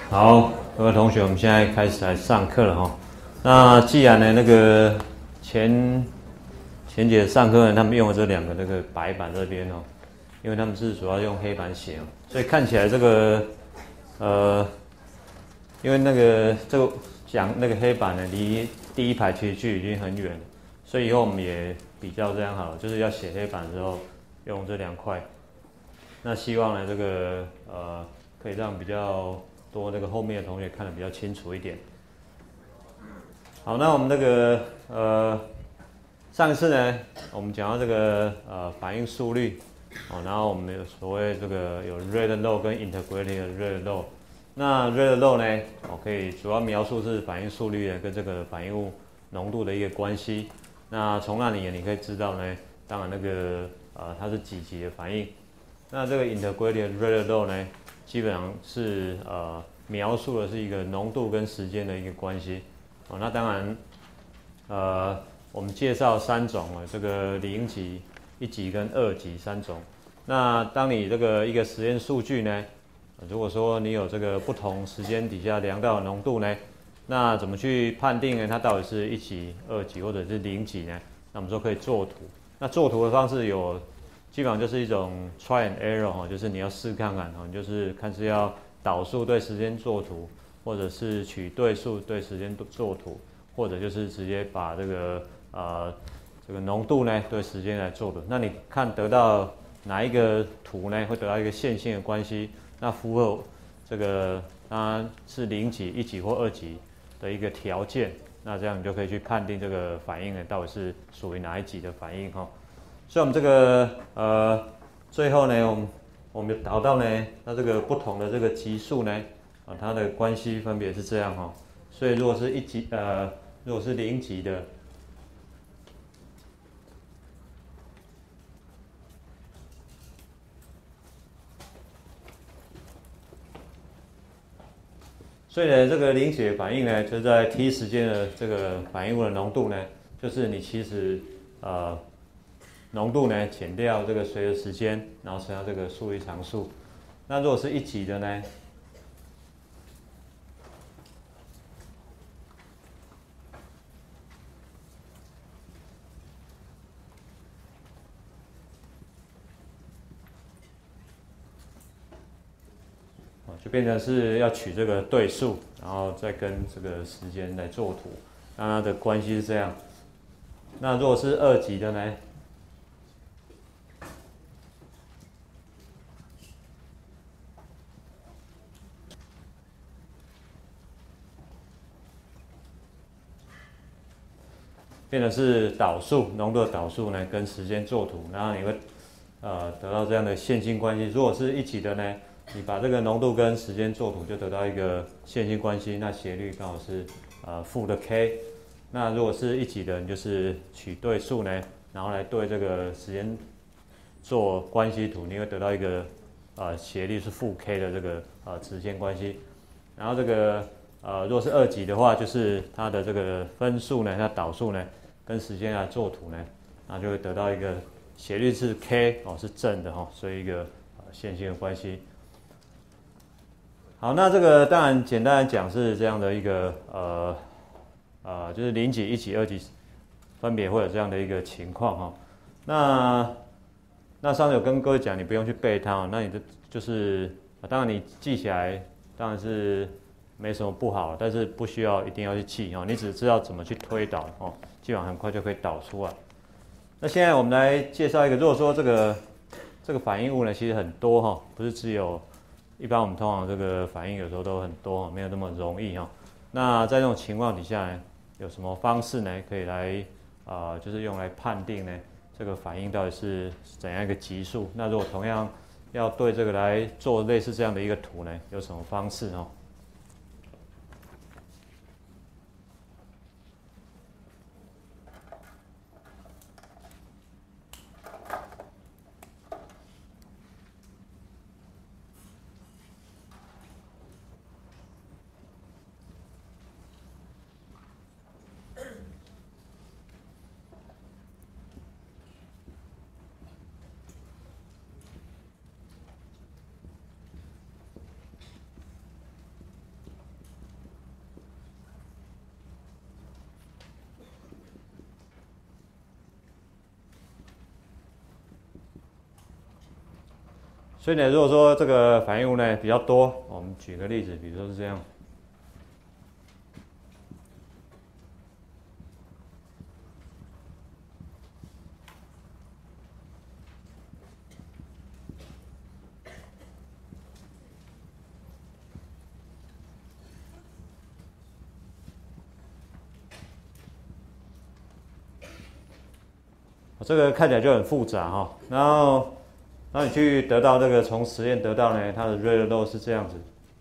好，各位同学，我们现在开始来上课了哈。那既然呢，那个前节上课呢，他们用的这两个那个白板这边哦，因为他们是主要用黑板写哦，所以看起来这个因为那个这个讲那个黑板呢，离第一排其实距离已经很远了，所以以后我们也比较这样好了，就是要写黑板的时候用这两块。那希望呢，这个可以让比较多这个后面的同学看得比较清楚一点。好，那我们这个上一次呢，我们讲到这个反应速率，然后我们有所谓这个有 rate law 跟 integrated rate law。那 rate law 呢，可以主要描述是反应速率跟这个反应物浓度的一个关系。那从那里你可以知道呢，当然那个它是几级的反应。那这个 integrated rate law 呢，基本上是描述的是一个浓度跟时间的一个关系。那当然我们介绍三种这个0级、1级跟2级三种。那当你这个一个实验数据呢，如果说你有这个不同时间底下量到的浓度呢，那怎么去判定呢？它到底是1级、2级或者是0级呢？那我们说可以作图。那作图的方式有，基本上就是一种 try and error 就是你要试看看你就是看是要导数对时间作图，或者是取对数对时间作图，或者就是直接把这个浓度呢对时间来做图。那你看得到哪一个图呢，会得到一个线性的关系？那符合这个它是0级、1级或2级的一个条件，那这样你就可以去判定这个反应呢到底是属于哪一级的反应哈。所以我们这个最后呢，我们导到呢，它这个不同的这个级数呢，它的关系分别是这样哈。所以如果是如果是0级的，所以呢，这个0级的反应呢，就在 t 时间的这个反应物的浓度呢，就是你其实浓度呢减掉这个随着时间，然后乘上这个速率常数。那如果是1级的呢，就变成是要取这个对数，然后再跟这个时间来作图，那它的关系是这样。那如果是2级的呢？变成是导数，浓度的导数呢跟时间作图，然后你会得到这样的线性关系。如果是1级的呢，你把这个浓度跟时间作图，就得到一个线性关系，那斜率刚好是负的 k。那如果是1级的，你就是取对数呢，然后来对这个时间做关系图，你会得到一个斜率是负 k 的这个直线关系。然后这个如果是2级的话，就是它的这个分数呢，它导数呢跟时间来作图呢，那就会得到一个斜率是 k 是正的所以一个线性的关系。好，那这个当然简单来讲是这样的一个就是0级、1级、2级分别会有这样的一个情况那上次有跟各位讲，你不用去背它那你就是当然你记起来当然是没什么不好，但是不需要一定要去记你只知道怎么去推导基本上很快就可以导出来。那现在我们来介绍一个，如果说这个反应物呢，其实很多不是只有一般我们通常这个反应有时候都很多没有那么容易那在这种情况底下呢，有什么方式呢可以来就是用来判定呢这个反应到底是怎样一个级数？那如果同样要对这个来做类似这样的一个图呢，有什么方式所以呢，如果说这个反应物呢比较多，我们举个例子，比如说是这样。这个看起来就很复杂哈，然后你去得到这个从实验得到呢，它的 rate load 是这样子。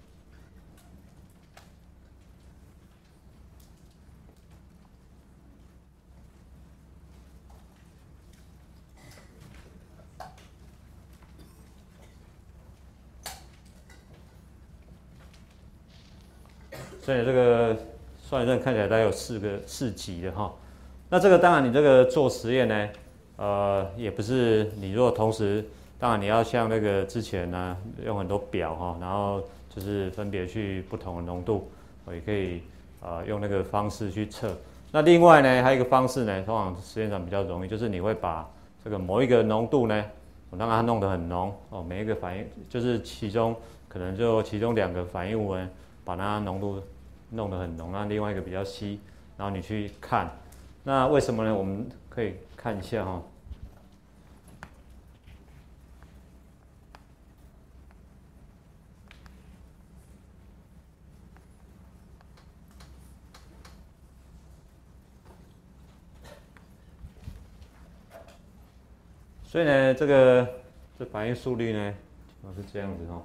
所以这个算一算，看起来大概有4级的哈。那这个当然你这个做实验呢，也不是你如果同时，当然你要像那个之前呢，用很多表哈，然后就是分别去不同的浓度，也可以用那个方式去测。那另外呢，还有一个方式呢，通常实验上比较容易，就是你会把这个某一个浓度呢，我让它弄得很浓哦，每一个反应就是其中可能就其中2个反应物呢，把它浓度弄得很浓，那另外一个比较稀，然后你去看，那为什么呢？我们可以看一下哈。所以呢，这反应速率呢，是这样子哈。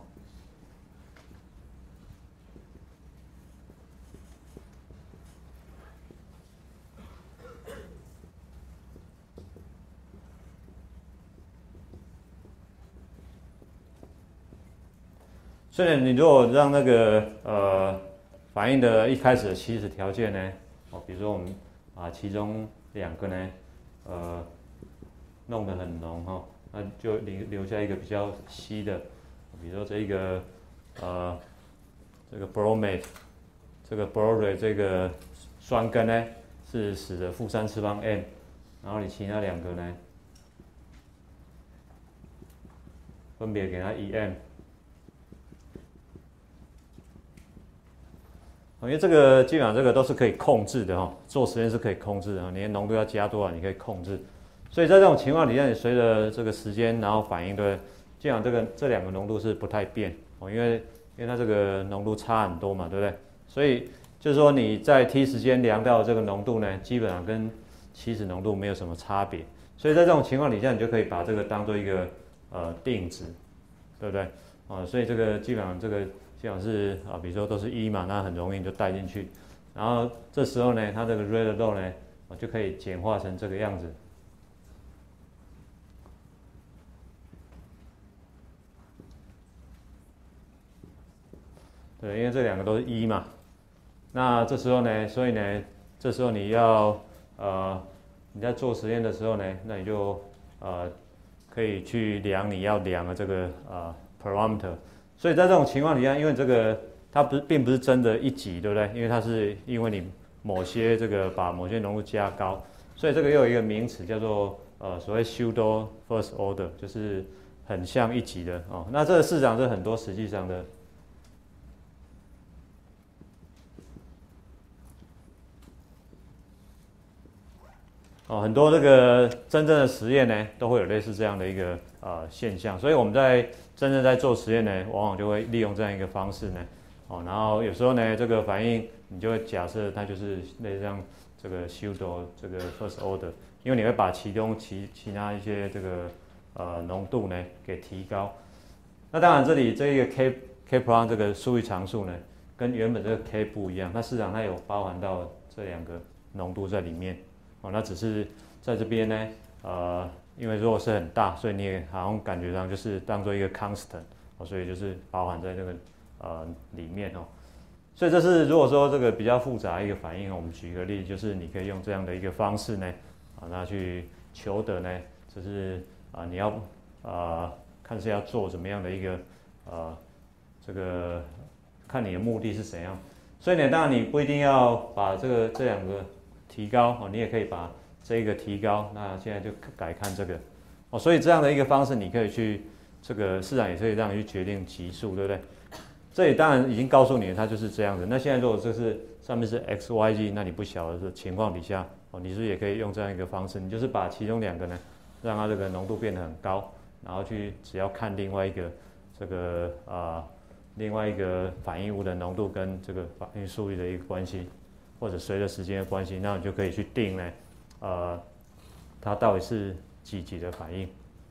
所以呢，你如果让那个反应的一开始的起始条件呢，比如说我们把其中2个呢，弄得很浓哈，那就留下一个比较稀的，比如说这个这个 bromate， 这个 borate 这个酸根呢是10的负3次方 m， 然后你其他2个呢，分别给它1m。因为这个基本上这个都是可以控制的哈，做实验是可以控制的，你的浓度要加多少你可以控制，所以在这种情况底下，你随着这个时间，然后反应对，基本上这2个浓度是不太变哦，因为它这个浓度差很多嘛，对不对？所以就是说你在 t 时间量到这个浓度呢，基本上跟起始浓度没有什么差别，所以在这种情况底下，你就可以把这个当做一个定值，对不对？所以这个基本上这个。基本上是比如说都是1嘛，那很容易就带进去，然后这时候呢，它这个 rate load 呢，就可以简化成这个样子。对，因为这2个都是1嘛，那这时候呢，所以呢，这时候你要你在做实验的时候呢，那你就可以去量你要量的这个parameter。所以在这种情况底下，因为这个它并不是真的1级，对不对？因为它是因为你某些这个把某些浓度加高，所以这个又有一个名词叫做所谓 pseudo first order， 就是很像1级的哦。那这个市场是很多实际上的很多这个真正的实验呢，都会有类似这样的一个现象，所以我们在真正在做实验呢，往往就会利用这样一个方式呢，然后有时候呢，这个反应你就会假设它就是类似像这个 pseudo 这个 first order， 因为你会把其中其他一些这个浓度呢给提高。那当然这里这一个 k prime 这个数据常数呢，跟原本这个 k 不一样，它事实上它有包含到这2个浓度在里面。那只是在这边呢，因为如果是很大，所以你也好像感觉上就是当做一个 constant，所以就是包含在这个里面哦。所以这是如果说这个比较复杂一个反应，我们举一个例，就是你可以用这样的一个方式呢，那去求得呢，就是你要看是要做怎么样的一个这个看你的目的是怎样。所以呢，当然你不一定要把这2个提高你也可以把这个提高，那现在就改看这个所以这样的一个方式，你可以去这个市场也可以让你去决定级数，对不对？这里当然已经告诉你了，它就是这样子。那现在如果这是上面是 x y z， 那你不晓得的情况底下，你是不是也可以用这样一个方式？你就是把其中2个呢，让它这个浓度变得很高，然后只要看另外一个这个另外一个反应物的浓度跟这个反应速率的一个关系，或者随着时间的关系，那你就可以去定呢，它到底是几级的反应。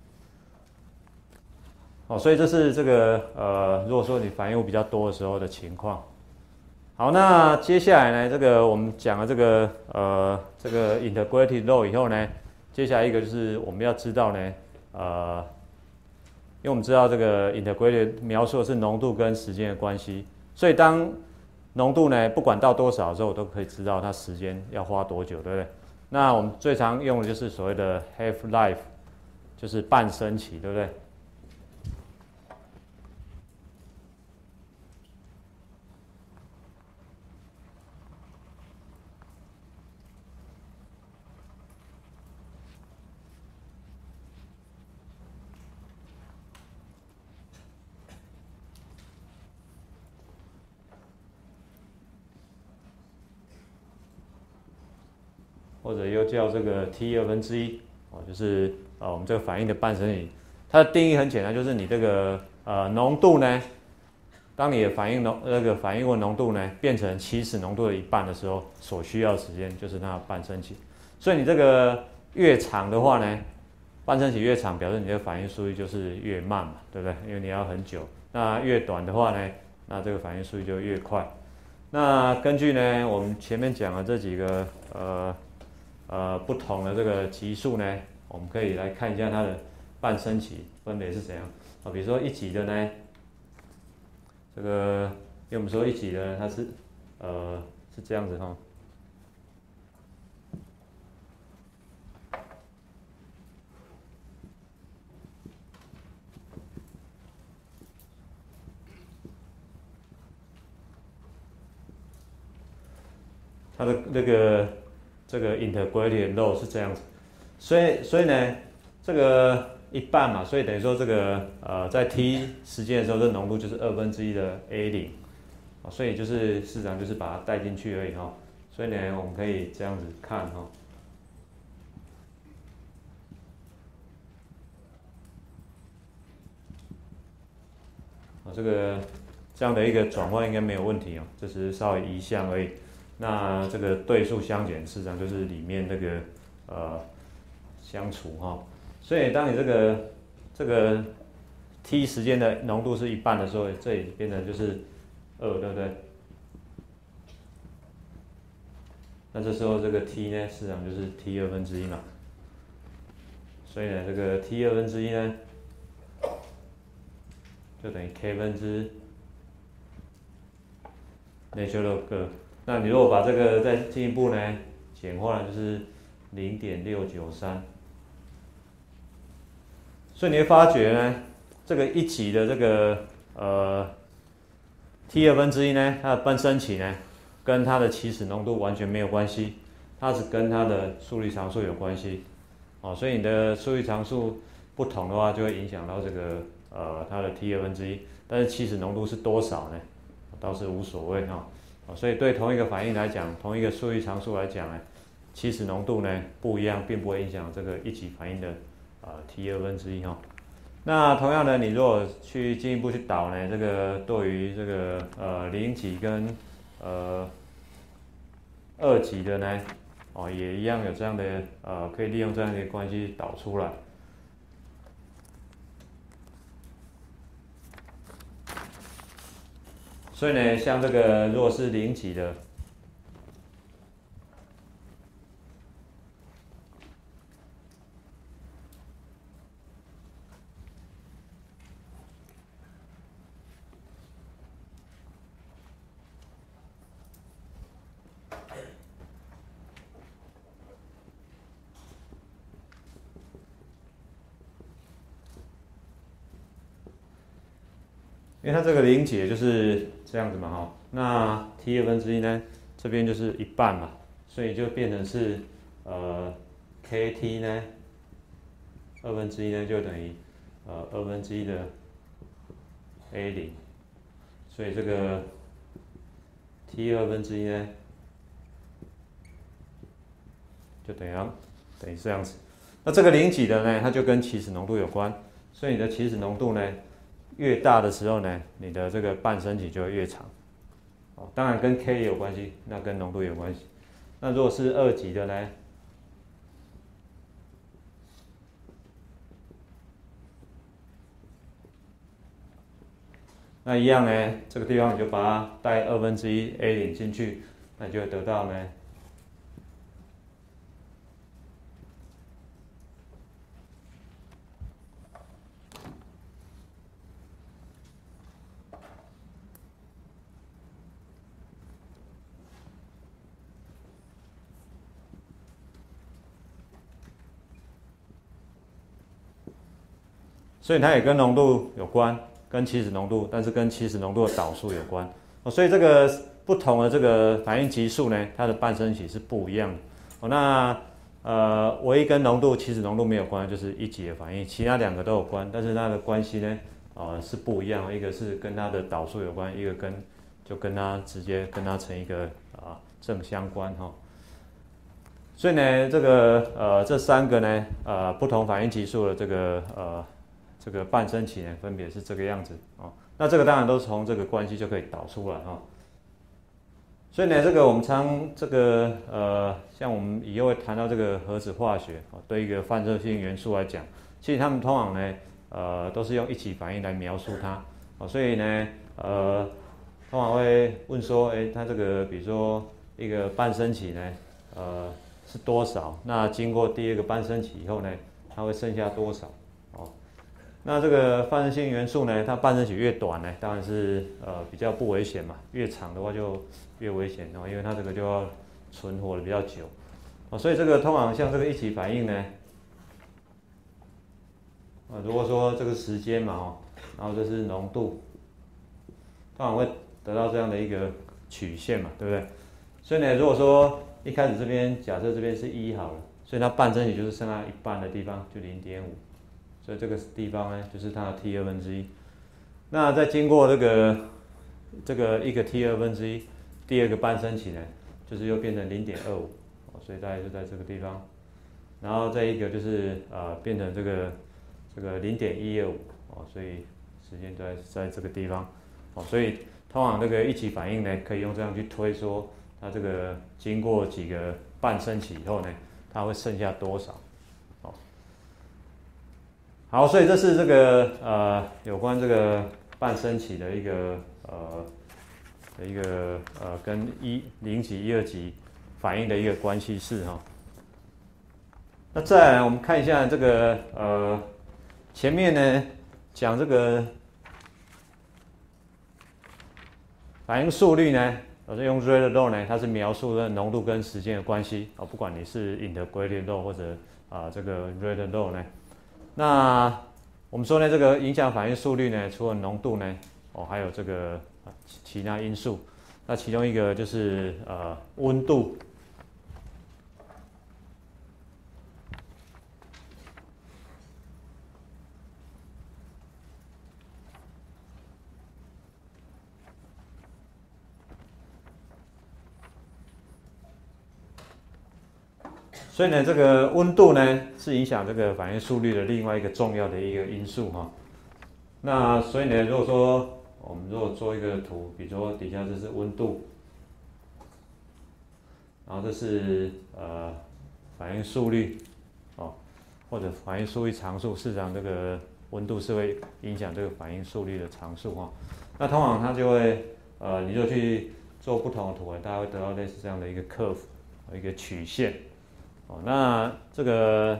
所以这是这个如果说你反应物比较多的时候的情况。好，那接下来呢，这个我们讲了这个integrated load 以后呢，接下来一个就是我们要知道呢，因为我们知道这个 integrated 描述的是浓度跟时间的关系，所以当浓度呢不管到多少的时候，我都可以知道它时间要花多久，对不对？那我们最常用的就是所谓的 half life， 就是半生期，对不对？或者又叫这个 T1/2，就是我们这个反应的半生期，它的定义很简单，就是你这个浓度呢，当你的反应物浓度呢变成起始浓度的1半的时候，所需要的时间就是它的半生期。所以你这个越长的话呢，半生期越长，表示你的反应速率就是越慢嘛，对不对？因为你要很久。那越短的话呢，那这个反应速率就越快。那根据呢我们前面讲的这几个不同的这个级数呢，我们可以来看一下它的半生期分别是怎样。比如说1级的呢，这个因为我们说1级的它是是这样子哈。它的这个 integrated load 是这样子，所以呢，这个1半嘛，所以等于说这个在 t 时间的时候，这浓度就是1/2的 A0，所以就是市场就是把它带进去而已哈。所以呢，我们可以这样子看哈。这个这样的一个转换应该没有问题哦，这只是稍微移项而已。那这个对数相减，事实上就是里面那个相除哈。所以当你这个 t 时间的浓度是1半的时候，这里变成就是2，对不对？那这时候这个 t 呢，事实上就是 t1/2嘛。所以呢，这个 t1/2呢，就等于 k 分之 natural log。那你如果把这个再进一步呢简化，就是0.693。所以你会发觉呢，这个1级的这个t1/2呢，它的半生期呢，跟它的起始浓度完全没有关系，它只跟它的速率常数有关系。所以你的速率常数不同的话，就会影响到这个它的 t1/2，但是起始浓度是多少呢？倒是无所谓哈。所以对同一个反应来讲，同一个速率常数来讲呢，起始浓度呢不一样，并不会影响这个1级反应的t1/2哈。那同样的，你如果去进一步去导呢，这个对于这个0级跟2级的呢，也一样有这样的可以利用这样的关系导出来。所以呢，像这个如果是0级的，因为它这个0级就是这样子嘛哈，那 t1/2呢，这边就是1半嘛，所以就变成是kt 呢，2/2呢就等于 1/2的 A0，所以这个 T1/2呢，就等于这样子。那这个零几的呢，它就跟起始浓度有关，所以你的起始浓度呢越大的时候呢，你的这个半升起就会越长。当然跟 K 也有关系，那跟浓度有关系。那如果是2级的呢？那一样呢，这个地方你就把它带1/2 A0进去，那你就会得到呢。所以它也跟浓度有关，跟起始浓度，但是跟起始浓度的导数有关。所以这个不同的这个反应级数呢，它的半升起是不一样的。那唯一跟浓度、起始浓度没有关，就是1级的反应，其他2个都有关，但是它的关系呢，是不一样的。一个是跟它的导数有关，一个就跟它直接跟它成一个正相关哈。所以呢，这个这3个呢，不同反应级数的这个半升起呢，分别是这个样子哦。那这个当然都是从这个关系就可以导出来哈。所以呢，这个我们这个像我们以后会谈到这个核子化学对一个放射性元素来讲，其实他们通常呢，都是用一起反应来描述它所以呢，通常会问说，它这个比如说一个半升起呢，是多少？那经过第2个半升起以后呢，它会剩下多少？那这个放射性元素呢，它半升起越短呢，当然是比较不危险嘛，越长的话就越危险因为它这个就要存活的比较久所以这个通常像这个一起反应呢，如果说这个时间嘛然后这是浓度，通常会得到这样的一个曲线嘛，对不对？所以呢，如果说一开始这边假设这边是1好了，所以它半升起就是剩下一半的地方就0.5。所以这个地方呢，就是它的 T1/2。那再经过这个一个 T1/2，第2个半升起呢，就是又变成0.25，所以大概就在这个地方。然后再一个就是变成这个0.125所以时间在这个地方所以通常这个一起反应呢，可以用这样去推说，它这个经过几个半升起以后呢，它会剩下多少？好，所以这是这个有关这个半升起的一个跟0级、1、2级反应的一个关系式哈。那再来我们看一下这个前面呢讲这个反应速率呢，我是用 rate law 呢，它是描述的浓度跟时间的关系不管你是 integrated law 或者这个 rate law 呢。那我们说呢，这个影响反应速率呢，除了浓度呢，还有这个其他因素。那其中一个就是温度。所以呢，这个温度呢是影响这个反应速率的另外一个重要的一个因素哈。那所以呢，如果说我们做一个图，比如说底下这是温度，然后这是反应速率或者反应速率常数，事实上这个温度是会影响这个反应速率的常数哈。那通常它就会你就去做不同的图大家会得到类似这样的一个 curve， 一个曲线。那这个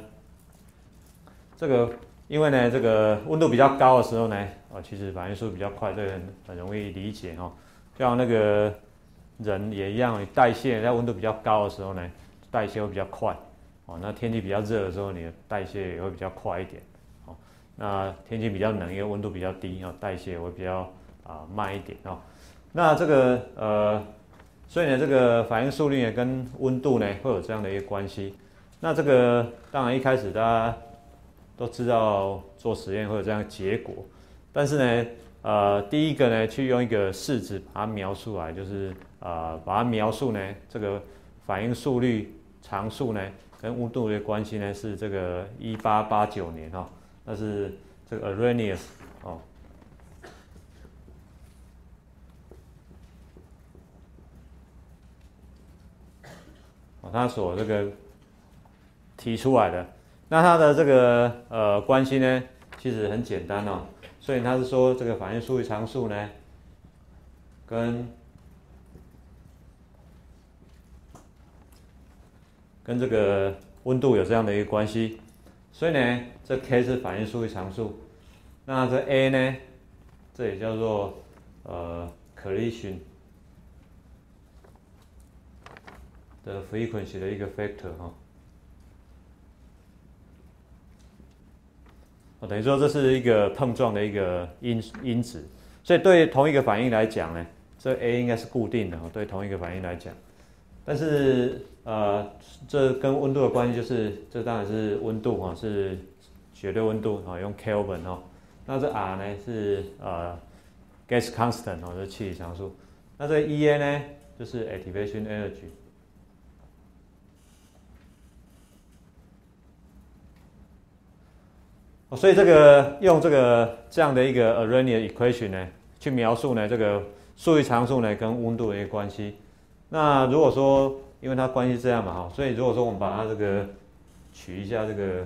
因为呢，这个温度比较高的时候呢，其实反应速度比较快，这个很容易理解就像那个人也一样，你代谢在温度比较高的时候呢，代谢会比较快那天气比较热的时候，你的代谢也会比较快一点那天气比较冷，因为温度比较低代谢也会比较慢一点那这个所以呢，这个反应速率呢跟温度呢会有这样的一个关系。那这个当然一开始大家都知道做实验会有这样的结果，但是呢，第一个呢，去用一个式子把它描述来，就是把它描述呢这个反应速率常数呢跟温度的关系呢是这个1889年哈，那是这个 Arrhenius 哦。他所这个提出来的，那他的这个关系呢，其实很简单哦。所以他是说这个反应速率常数呢，跟这个温度有这样的一个关系。所以呢，这 K 是反应速率常数，那这 A 呢，这也叫做collision的 frequency 的一个 factor 哈。等于说这是一个碰撞的一个因子，所以对同一个反应来讲呢，这 A 应该是固定的，对同一个反应来讲。但是这跟温度的关系就是，这当然是温度哈，是绝对温度啊，用 Kelvin 哈。那这 R 呢是gas constant 哦，这是气体常数。那这 EA 呢就是 activation energy。所以这个用这样的一个 Arrhenius equation 呢，去描述呢这个速率常数呢跟温度的一个关系。那如果说因为它关系这样嘛哈，所以如果说我们把它这个取一下这个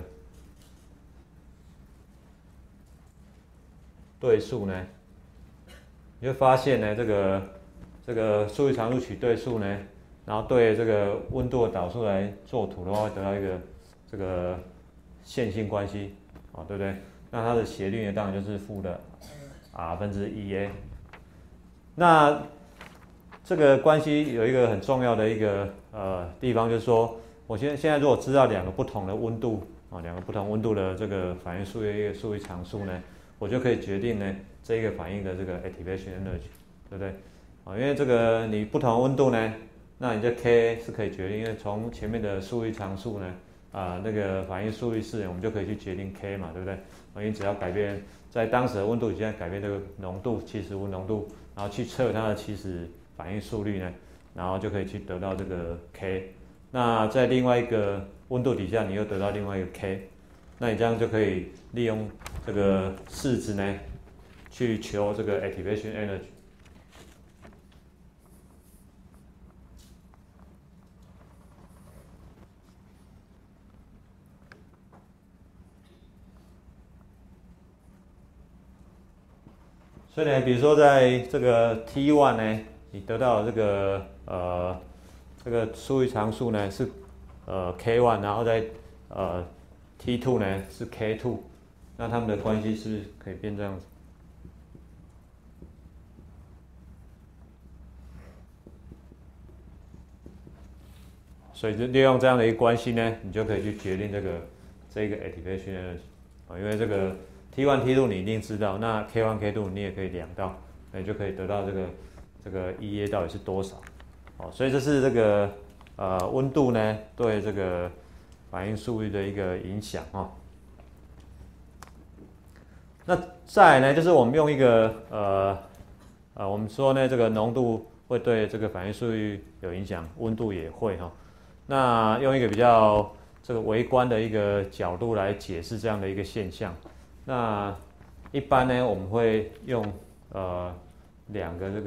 对数呢，你会发现呢这个速率常数取对数呢，然后对这个温度的导数来作图的话，会得到一个这个线性关系。对不对？那它的斜率呢，当然就是负的 R/EA。那这个关系有一个很重要的一个地方，就是说，我现在如果知道两个不同的温度两个不同温度的这个反应速率一个速率常数呢，我就可以决定呢这个反应的这个 activation energy， 对不对？因为这个你不同温度呢，那你这 K 是可以决定，因为从前面的速率常数呢。那个反应速率式，我们就可以去决定 K 嘛，对不对？因为只要改变在当时的温度底下改变这个浓度，起始温浓度，然后去测它的起始反应速率呢，然后就可以去得到这个 K。那在另外一个温度底下，你又得到另外一个 K， 那你这样就可以利用这个式子呢，去求这个 activation energy。所以呢，比如说在这个 T1 呢，你得到这个这个速率常数呢是K1， 然后在T2 呢是 K2， 那它们的关系是不是可以变这样子？所以就利用这样的一个关系呢，你就可以去决定这个 activation energy因为这个。T1、T2 你一定知道，那 K1、K2 你也可以量到，那你就可以得到这个 EA 到底是多少。所以这是这个温度呢对这个反应速率的一个影响那再来呢，就是我们用一个我们说呢这个浓度会对这个反应速率有影响，温度也会那用一个比较这个微观的一个角度来解释这样的一个现象。那一般呢，我们会用两个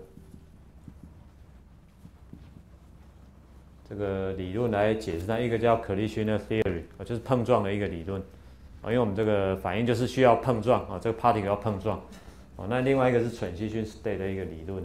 这个理论来解释它，一个叫 collision theory， 就是碰撞的一个理论因为我们这个反应就是需要碰撞这个 particle 要碰撞那另外一个是 transition state 的一个理论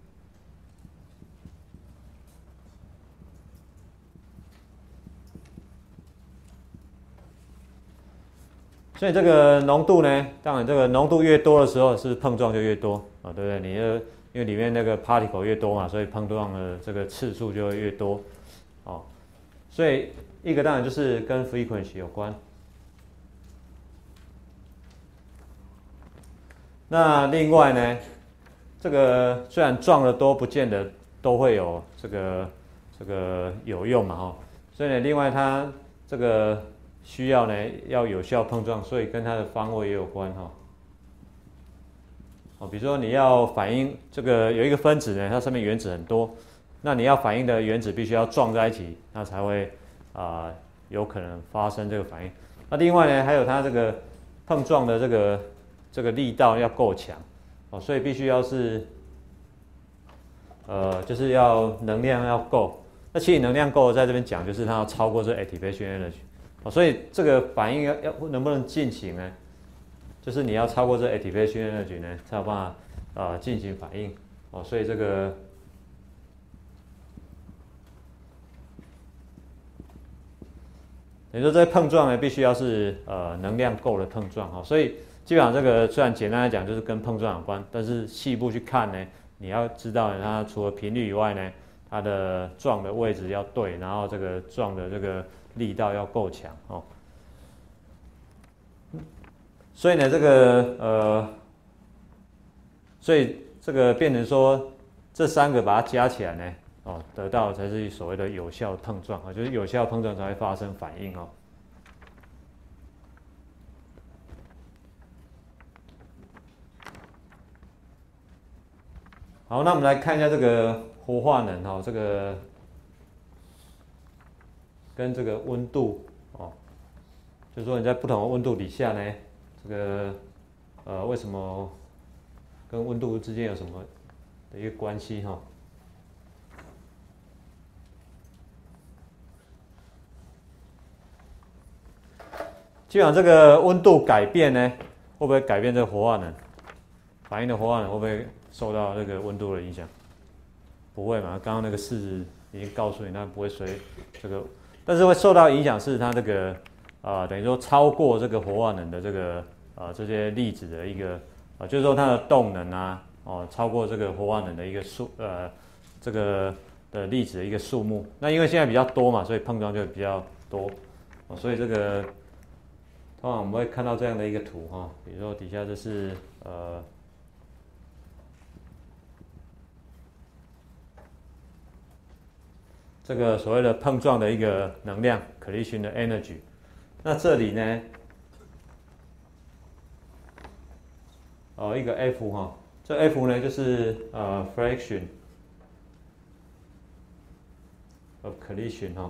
所以这个浓度呢，当然这个浓度越多的时候，是碰撞就越多对不对？你因为里面那个 particle 越多嘛，所以碰撞的这个次数就会越多所以一个当然就是跟 frequency 有关。那另外呢，这个虽然撞的多，不见得都会有这个有用嘛所以呢，另外它这个需要呢要有效碰撞，所以跟它的方位也有关哈。哦，比如说你要反应这个有一个分子呢，它上面原子很多，那你要反应的原子必须要撞在一起，那才会有可能发生这个反应。那另外呢，还有它这个碰撞的这个力道要够强，哦，所以必须要是就是要能量要够。那其实能量够，在这边讲就是它要超过这 activation energy， 哦，所以这个反应要能不能进行呢？就是你要超过这 activation energy 呢，才有办法进行反应哦。所以这个等于说这碰撞呢，必须要是能量够的碰撞哈。所以基本上这个虽然简单来讲就是跟碰撞有关，但是细部去看呢，你要知道呢，它除了频率以外呢，它的撞的位置要对，然后这个撞的这个力道要够强哦。所以呢，所以这个变成说，这三个把它加起来呢，哦，得到才是所谓的有效碰撞啊，就是有效碰撞才会发生反应哦。好，那我们来看一下这个活化能哈，这个跟这个温度哦，就是说你在不同的温度底下呢，这个为什么跟温度之间有什么的一个关系哈？基本上这个温度改变呢，会不会改变这个活化能？反应的活化能会不会受到这个温度的影响？不会嘛？刚刚那个式子已经告诉你，它不会随这个，但是会受到影响是它这个等于说超过这个活化能的这个这些粒子的一个就是说它的动能啊超过这个活化能的一个这个的粒子的一个数目。那因为现在比较多嘛，所以碰撞就比较多所以这个通常我们会看到这样的一个图哈，比如说底下这是这个所谓的碰撞的一个能量 collision 的 energy。那这里呢一个 F 哈，这 F 呢就是fraction of collision 哈，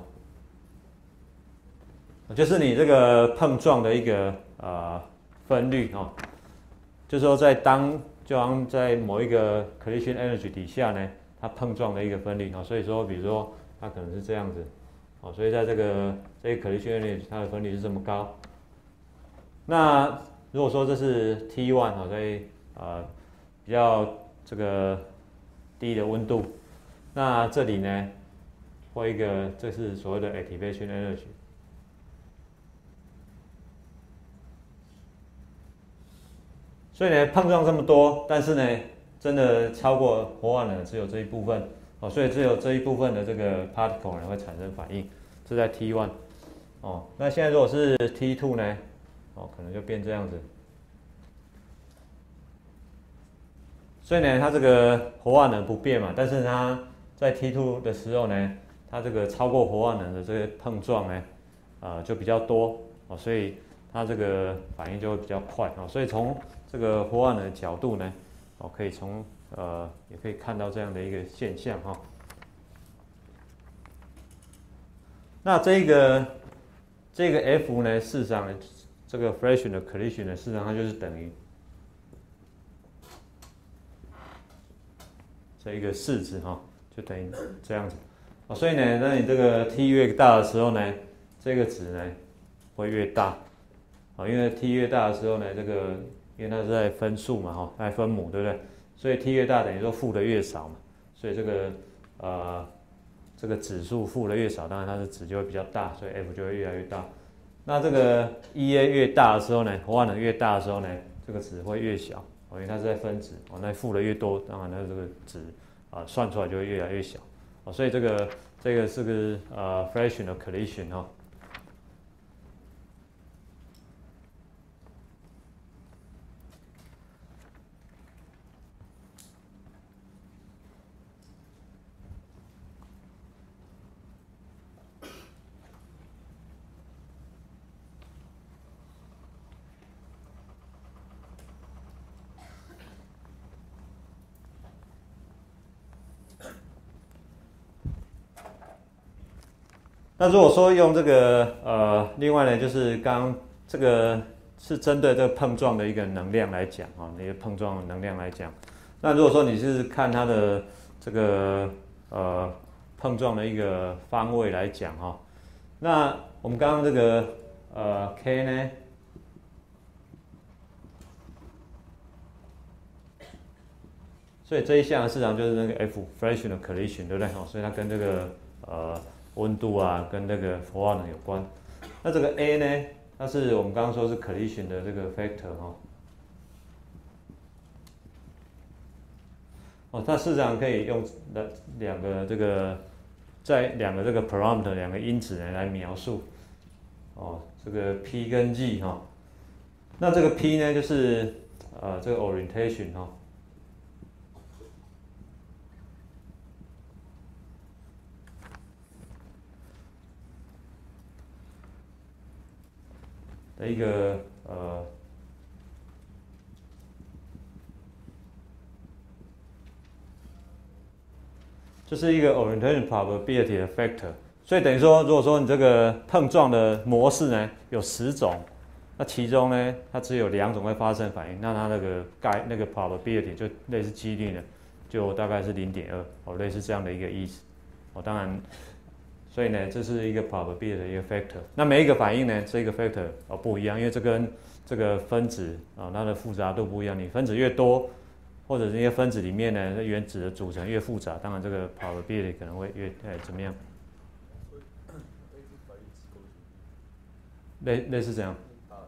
就是你这个碰撞的一个分率哈，就是说就好像在某一个 collision energy 底下呢，它碰撞的一个分率啊，所以说比如说它可能是这样子，所以在这个collision energy 它的分率是这么高。那如果说这是 T1 在比较这个低的温度，那这里呢会一个这是所谓的 activation energy。所以呢，碰撞这么多，但是呢，真的超过活化能只有这一部分所以只有这一部分的这个 particle 呢会产生反应，这在 T1 那现在如果是 T2 呢可能就变这样子。所以呢，它这个活化能不变嘛，但是它在 T2 的时候呢，它这个超过活化能的这个碰撞呢，就比较多所以它这个反应就会比较快所以从这个活化能的角度呢，可以从也可以看到这样的一个现象那这个 F 呢，事实上呢，这个 fraction 的 collision 呢，事实上它就是等于这一个式子就等于这样子所以呢，当你这个 T 越大的时候呢，这个值呢会越大因为 T 越大的时候呢，这个因为它是在分数嘛在分母对不对？所以 T 越大等于说负的越少嘛，所以这个指数负的越少，当然它的值就会比较大，所以 F 就会越来越大。那这个 EA 越大的时候呢，活化能越大的时候呢，这个值会越小因为它是在分子那负的越多，当然它这个值算出来就会越来越小所以这个是个fraction of collision 那如果说用这个另外呢，就是刚刚这个是针对这个碰撞的一个能量来讲啊，那个碰撞的能量来讲。那如果说你是看它的这个碰撞的一个方位来讲哈，那我们刚刚这个K 呢，所以这一项市场就是那个 F fraction 的 collision 对不对？所以它跟这个温度啊跟那个活化能有关。那这个 A 呢，它是我们刚刚说是 collision 的这个 factor 哈。它事实上可以用两个这个在两个这个 parameter 两个因子来描述。这个 P 跟 G 哈。那这个 P 呢，就是这个 orientation 哈。的一个就是一个 orientation probability 的 factor， 所以等于说，如果说你这个碰撞的模式呢有10种，那其中呢它只有2种会发生反应，那它那个 probability 就类似几率呢，就大概是0.2，类似这样的一个意思。当然，所以呢这是一个 probability 的一个 factor。那每一个反应呢，这个 factor 不一样，因为这跟这个分子它的复杂度不一样，你分子越多，或者这些分子里面呢，原子的组成越复杂，当然这个 probability 可能会越怎么样？类似这样。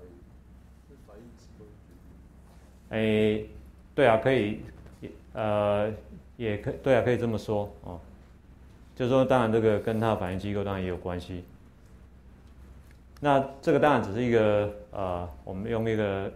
对啊，可以，也可对啊，可以这么说哦。就是说，当然这个跟它的反应机构当然也有关系。那这个当然只是一个我们用一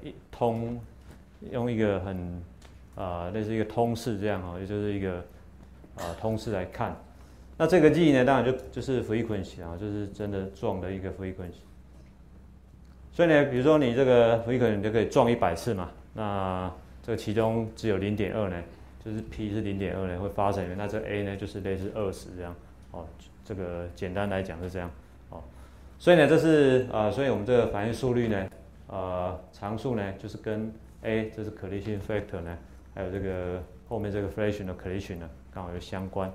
个很类似一个通式这样也就是一个通式来看。那这个 G 呢，当然就是 frequency 就是真的撞的一个 frequency。所以呢，比如说你这个 frequency 你就可以撞100次嘛，那这个其中只有0.2呢，就是 P 是0.2呢会发生，那这 A 呢就是类似20这样这个简单来讲是这样所以呢，这是所以我们这个反应速率呢，常数呢就是跟 A 这是 collision factor 呢，还有这个后面这个 fraction 的 collision 呢，刚好有相关。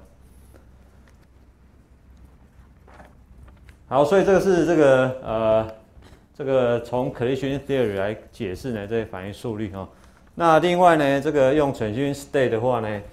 好，所以这个是这个从 collision theory 来解释呢，这些反应速率那另外呢，这个用 transition state 的话呢，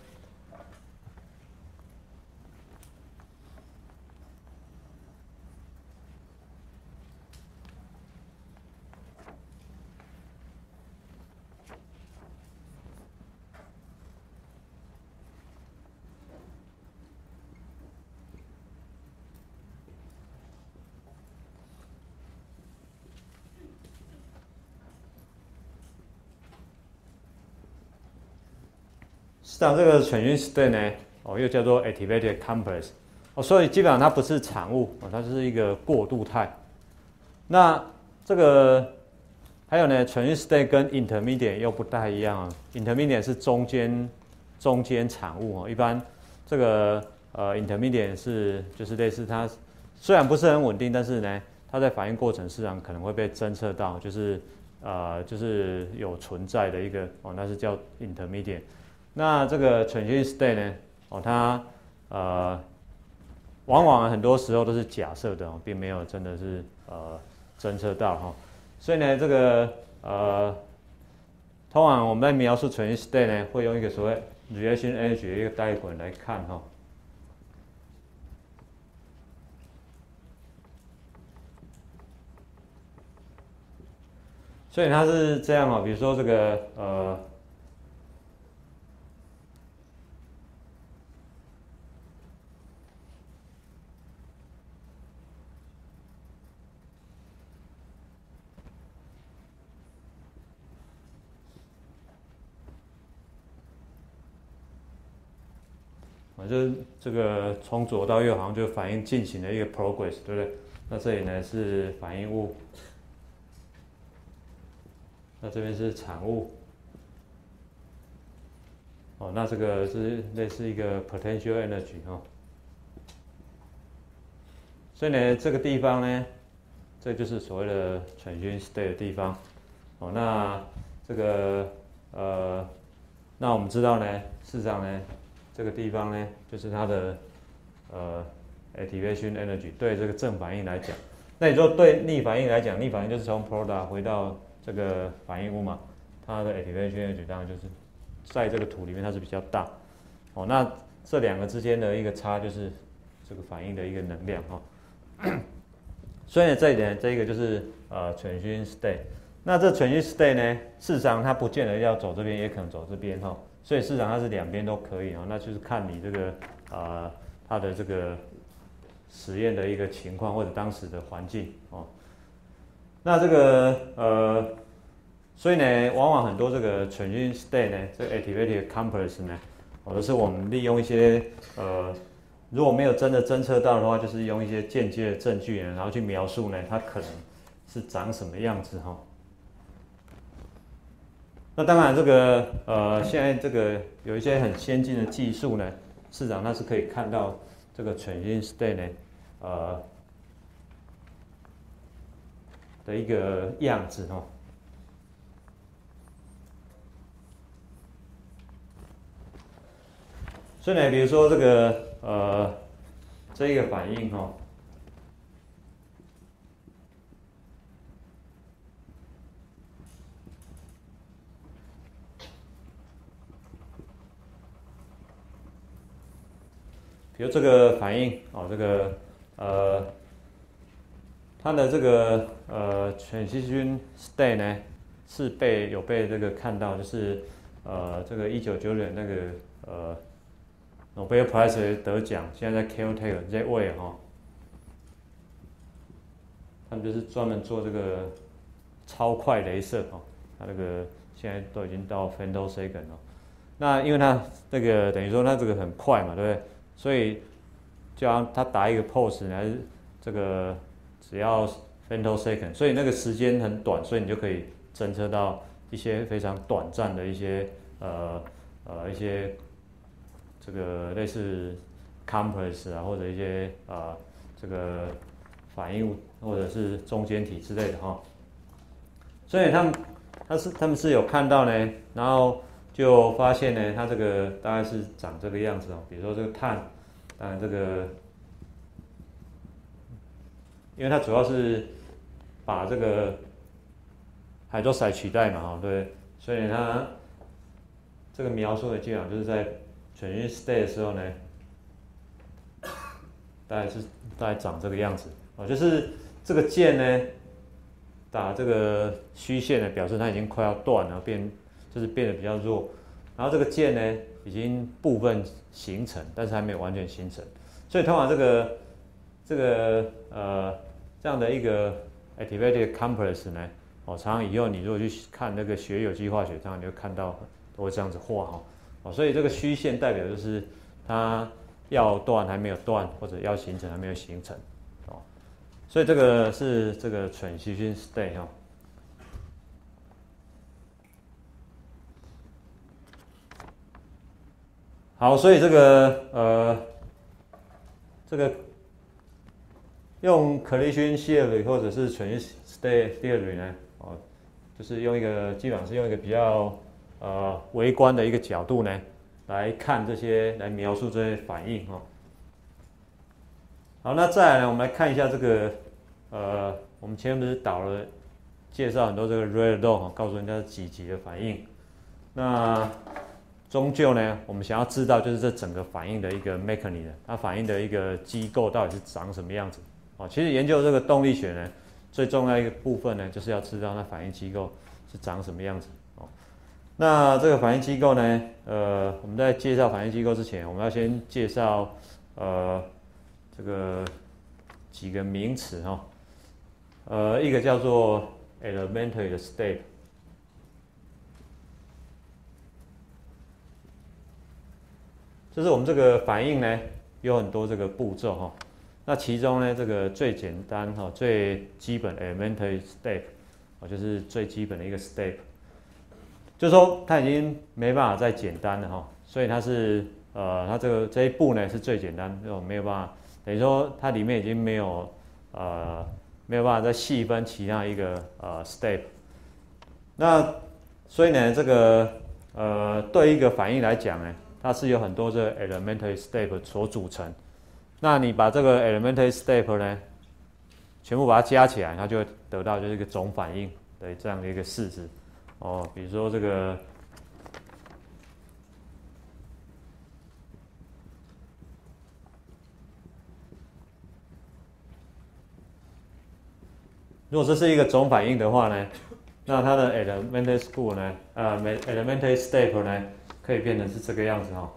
实际上这个 transition state 呢，又叫做 activated complex，所以基本上它不是产物它是一个过渡态。那这个还有呢 transition state 跟 intermediate 又不太一样intermediate 是中间产物一般这个intermediate 就是类似它虽然不是很稳定，但是呢它在反应过程上可能会被侦测到，就是有存在的一个那是叫 intermediate。那这个 transition state 呢它往往很多时候都是假设的并没有真的是侦测到所以呢这个通常我们在描述 transition state 呢，会用一个所谓 reaction energy 的一个diagram来看所以它是这样比如说这个就是这个从左到右好像就反应进行了一个 progress， 对不对？那这里呢是反应物，那这边是产物。那这个是类似一个 potential energy 所以呢，这个地方呢，这就是所谓的 transition state 的地方。哦，那这个那我们知道呢，事实上呢，这个地方呢，就是它的activation energy 对这个正反应来讲，那你说对逆反应来讲，逆反应就是从 product 回到这个反应物嘛，它的 activation energy 当然就是在这个图里面它是比较大。哦，那这两个之间的一个差就是这个反应的一个能量哈。所以呢，这一点这一个就是transition state。那这 transition state 呢，事实上它不见得要走这边，也可能走这边哈。所以事实上它是两边都可以啊，那就是看你这个它的这个实验的一个情况或者当时的环境哦。那这个所以呢，往往很多这个 transition state 呢，这个 activated complex 呢，都是我们利用一些如果没有真的侦测到的话，就是用一些间接的证据呢，然后去描述呢，它可能是长什么样子哈。那当然，这个现在这个有一些很先进的技术呢，市场它是可以看到这个 transition state 呢，的一个样子哈。所以呢，比如说这个这一个反应哈。比如这个反应哦，这个它的这个transition state 呢是有被这个看到，就是这个1996年那个Nobel Prize 得奖，现在在 Caltech 这位哈，他们就是专门做这个超快雷射哦，它这个现在都已经到 femtosecond 了。那因为它这个等于说它这个很快嘛，对不对？所以就要他打一个 pose 还是这个只要 femtosecond， 所以那个时间很短，所以你就可以侦测到一些非常短暂的一些一些这个类似 complex 啊，或者一些这个反应物或者是中间体之类的哈。所以他们是有看到呢，然后就发现呢，它这个大概是长这个样子哦。比如说这个碳，当然这个，因为它主要是把这个hydroxide取代嘛，哈，对，所以它这个描述的基本上就是在 transition state 的时候呢，大概长这个样子哦，就是这个键呢打这个虚线呢，表示它已经快要断了，就是变得比较弱。然后这个键呢，已经部分形成，但是还没有完全形成。所以通常这个这样的一个 activated complex 呢，常常以后你如果去看那个学有机化学，常常你会看到都会这样子画哈。所以这个虚线代表就是它要断还没有断，或者要形成还没有形成。所以这个是这个 transition state 哈。好，所以这个用 collision theory 或者是 transition state theory 呢，就是基本上是用一个比较微观的一个角度呢，来看来描述这些反应哈。好，那再来呢，我们来看一下这个我们前面不是介绍很多这个 rate law 告诉人家是几级的反应，那终究呢，我们想要知道就是这整个反应的一个 mechanism， 它反应的一个机构到底是长什么样子。其实研究这个动力学呢，最重要一个部分呢，就是要知道它反应机构是长什么样子。那这个反应机构呢，我们在介绍反应机构之前，我们要先介绍这个几个名词哈。一个叫做 elementary 的 step。就是我们这个反应呢，有很多这个步骤哈。那其中呢，这个最简单哈、最基本 elementary step， 就是最基本的一个 step， 就是说它已经没办法再简单了哈，所以它是它这一步呢是最简单，没有办法等于说它里面已经没有办法再细分其他一个step。那所以呢，这个对一个反应来讲呢，它是有很多这个 elementary step 所组成。那你把这个 elementary step 呢，全部把它加起来，它就会得到就是一个总反应的这样的一个式子。哦，比如说这个。如果这是一个总反应的话呢，那它的 elementary school 呢，elementary step 呢，可以变成是这个样子哈。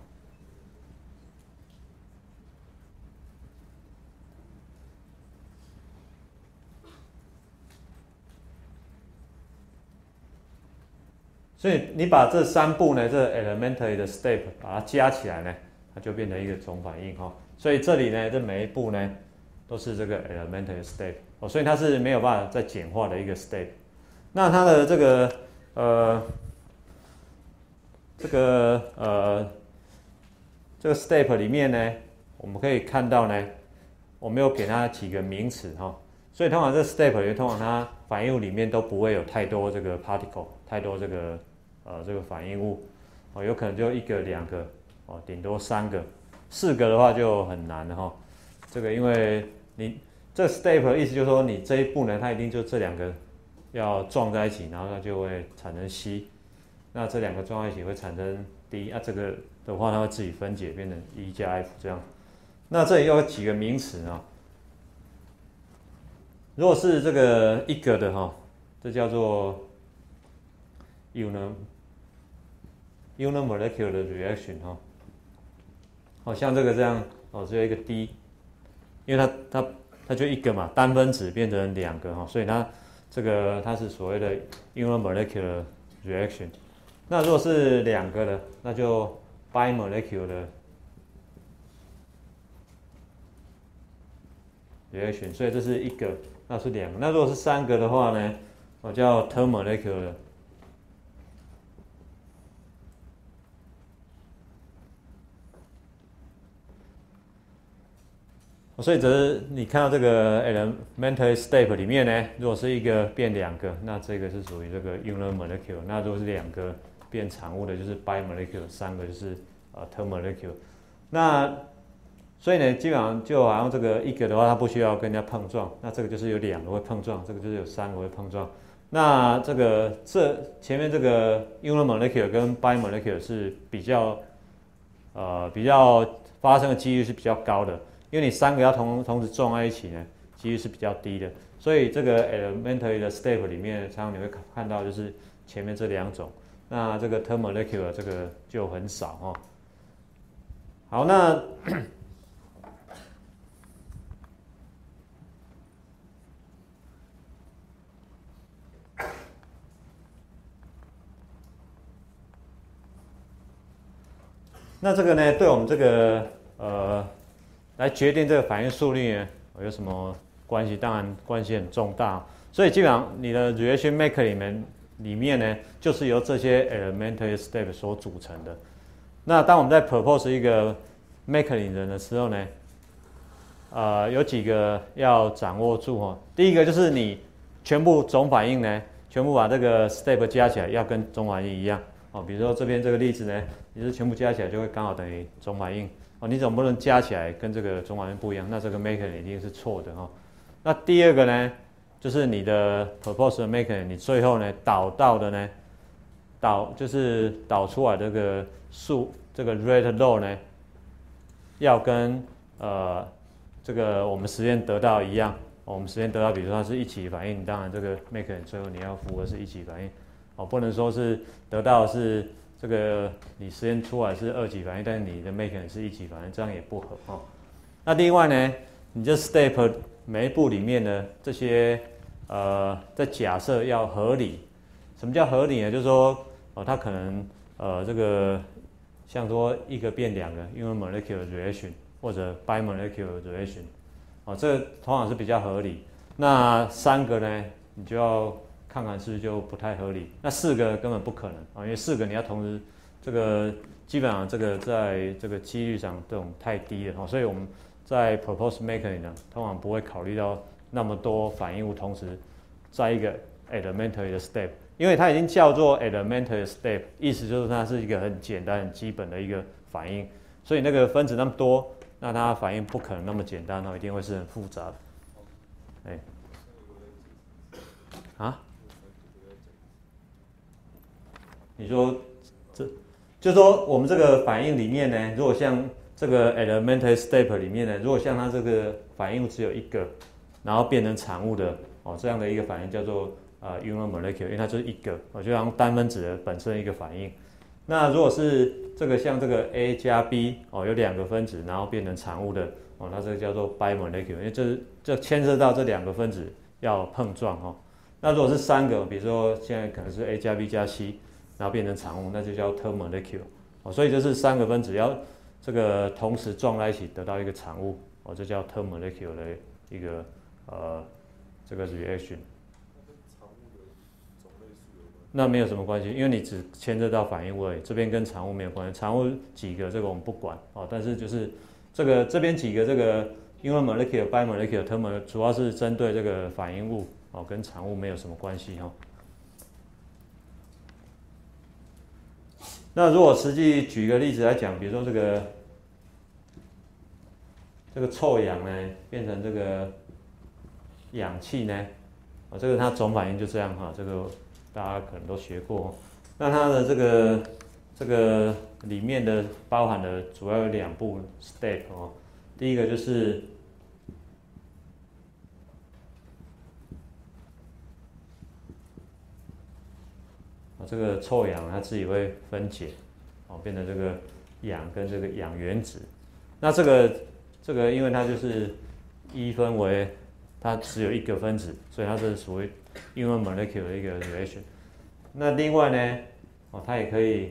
所以你把这3步呢，这 elementary 的 step 把它加起来呢，它就变成一个总反应哈。所以这里呢，这每一步呢，都是这个 elementary step 哦，所以它是没有办法再简化的一个 step。那它的这个step 里面呢，我们可以看到呢，我们有给它几个名词哈，所以通常这 step 里面，通常它反应物里面都不会有太多这个 particle， 太多这个反应物哦，有可能就1个、2个哦，顶多3个，4个的话就很难了哈。这个因为你这 step 的意思就是说，你这一步呢，它一定就这2个要撞在一起，然后它就会产生 C， 那这2个撞在一起会产生 D， 这个的话它会自己分解变成 E 加 F 这样。那这里有几个名词啊？如果是这个1个的哈，这叫做 unimolecular reaction 哈，好像这个这样哦，只有一个 D， 因为它就1个嘛，单分子变成2个哈，所以它是所谓的 unimolecular reaction。那如果是2个的，那就 bimolecular reaction。所以这是1个，那是2个。那如果是3个的话呢，我叫 termolecular。所以只是你看到这个 elementary step 里面呢，如果是1个变2个，那这个是属于这个 unimolecular。那如果是2个变产物的，就是 bimolecular， 3个就是termolecular。那所以呢，基本上就好像这个1个的话，它不需要跟人家碰撞，那这个就是有2个会碰撞，这个就是有3个会碰撞。那前面这个 unimolecular 跟 bimolecular 是比较发生的几率是比较高的。因为你3个要同时撞在一起呢，几率是比较低的，所以这个 elementary 的 step 里面，常常你会看到就是前面这2种，那这个 termolecular 这个就很少哦。好，那这个呢，对我们这个来决定这个反应速率呢，有什么关系？当然关系很重大，所以基本上你的 reaction maker 里面呢，就是由这些 elementary step 所组成的。那当我们在 propose 一个 mechanism 的时候呢，有几个要掌握住哦。第一个就是你全部总反应呢，全部把这个 step 加起来要跟总反应一样哦。比如说这边这个例子呢，你是全部加起来就会刚好等于总反应。哦，你总不能加起来跟这个总反应不一样，那这个 mechanism 一定是错的哈。那第二个呢，就是你的 proposed mechanism， 你最后呢导到的呢，就是导出来这个这个 rate law 呢，要跟这个我们实验得到一样。我们实验得到，比如说它是一起反应，当然这个 mechanism 最后你要符合是一起反应，哦，不能说是得到的是。这个你实验出来是2级反应，但是你的 mechanism 是1级反应，这样也不合哦。那另外呢，你这 step 每一步里面的这些在假设要合理。什么叫合理呢？就是说它可能这个像说1个变2个，因为 molecular reaction 或者 bimolecular reaction，这个通常是比较合理。那3个呢，你就要看看是不是就不太合理。那4个根本不可能啊，因为4个你要同时，这个基本上这个在这个几率上这种太低了，所以我们在 proposed mechanism 呢，通常不会考虑到那么多反应物同时在一个 elementary 的 step， 因为它已经叫做 elementary step， 意思就是它是一个很简单、很基本的一个反应，所以那个分子那么多，那它的反应不可能那么简单，一定会是很复杂的。哎，啊？你说就是说我们这个反应里面呢，如果像这个 elementary step 里面呢，如果像它这个反应物只有一个，然后变成产物的这样的一个反应叫做unimolecular， 因为它就是一个就像单分子的本身一个反应。那如果是这个像这个 A 加 B 有2个分子，然后变成产物的那这个叫做 bimolecular， 因为这牵涉到这2个分子要碰撞那如果是3个，比如说现在可能是 A 加 B 加 C， 然后变成产物，那就叫 termolecular。所以就是3个分子要这个同时撞在一起得到一个产物这叫 termolecular 的一个这个 reaction。那没有什么关系，因为你只牵涉到反应物而已，这边跟产物没有关系。产物几个这个我们不管但是就是这边几个这个 unimolecular、bimolecular、termolecular 主要是针对这个反应物跟产物没有什么关系那如果实际举一个例子来讲，比如说这个臭氧呢变成这个氧气呢这个它总反应就这样这个大家可能都学过。那它的这个里面的包含的主要有2步 step 第一个就是这个臭氧它自己会分解变成这个氧跟这个氧原子。那这个因为它就是一分为它只有1个分子，所以它是属于 unimolecular 的一个 reaction。那另外呢它也可以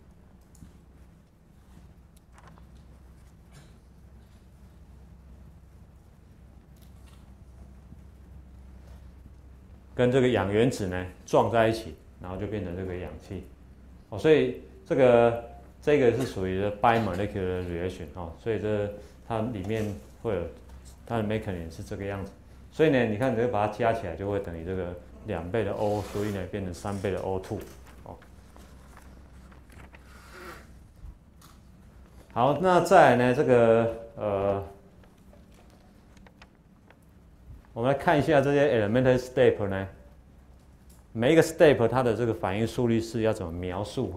跟这个氧原子呢撞在一起，然后就变成这个氧气所以这个是属于的 bimolecular reaction 所以它里面会有它的 mechanism 是这个样子。所以呢，你看，你就把它加起来，就会等于这个2倍的 O， 所以呢变成3倍的 O2 好，那再来呢，这个我们来看一下这些 elementary step 呢，每一个 step 它的这个反应速率是要怎么描述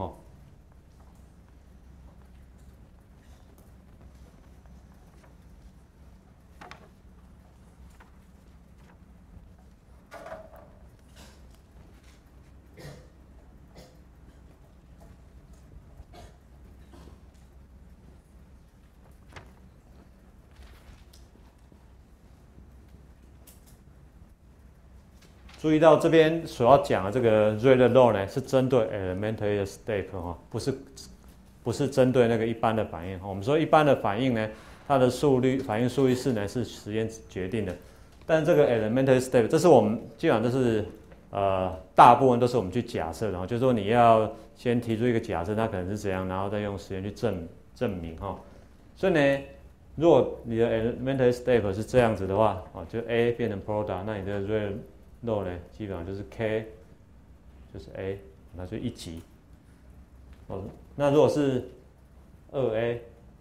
注意到这边所要讲的这个 rate law 呢，是针对 elementary step 不是针对那个一般的反应我们说一般的反应呢，它的反应速率是呢是实验决定的，但这个 elementary step， 这是我们基本上都是大部分都是我们去假设的就是说你要先提出一个假设，它可能是怎样，然后再用实验去证明所以呢，如果你的 elementary step 是这样子的话就 A 变成 product， 那你的 rate law 呢，基本上就是 K 就是 A， 那就1级那如果是 2A，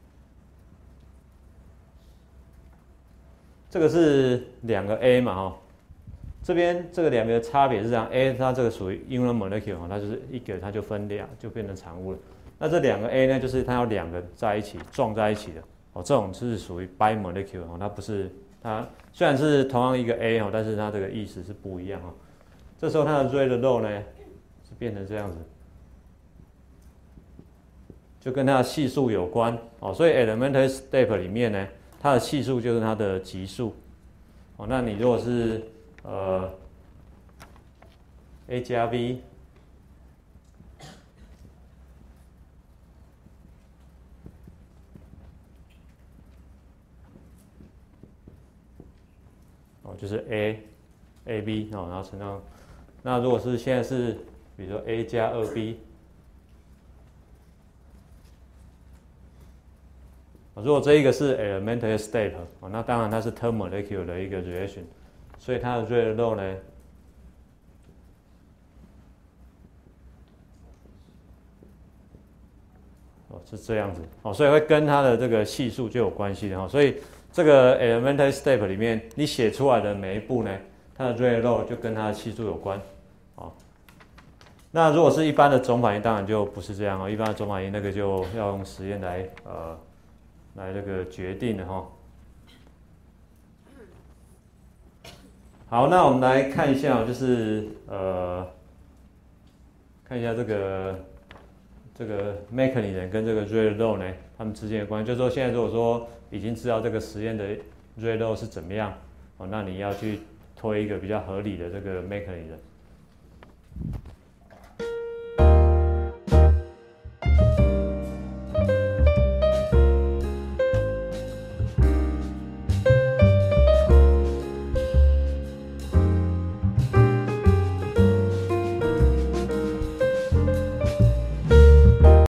这个是2个 A 嘛这边这个2个的差别是这样 ，A 它这个属于 unimolecular它就是一个它就分2就变成产物了。那这2个 A 呢，就是它要2个在一起撞在一起的这种是属于 bimolecular它不是它虽然是同样一个 A 但是它这个意思是不一样这时候它的 rate law 呢是变成这样子，就跟它的系数有关所以 elementary step 里面呢，它的系数就是它的级数那你如果是A 加 B就是 A、B 然后乘上，那如果是现在是比如说 A 加 2B 如果这一个是 elementary step，那当然它是 thermomolecular 的一个 reaction， 所以它的 rate law 呢，是这样子，所以会跟它的这个系数就有关系的，所以这个 elementary step 里面你写出来的每一步呢，它的 rate law 就跟它的系数有关，那如果是一般的总反应，当然就不是这样，一般的总反应那个就要用实验来这个决定的哈。好，那我们来看一下，就是看一下这个 mechanism 跟这个 rate law 呢，它们之间的关系。就是说，现在如果说已经知道这个实验的 rate law 是怎么样，那你要去推一个比较合理的这个 mechanism。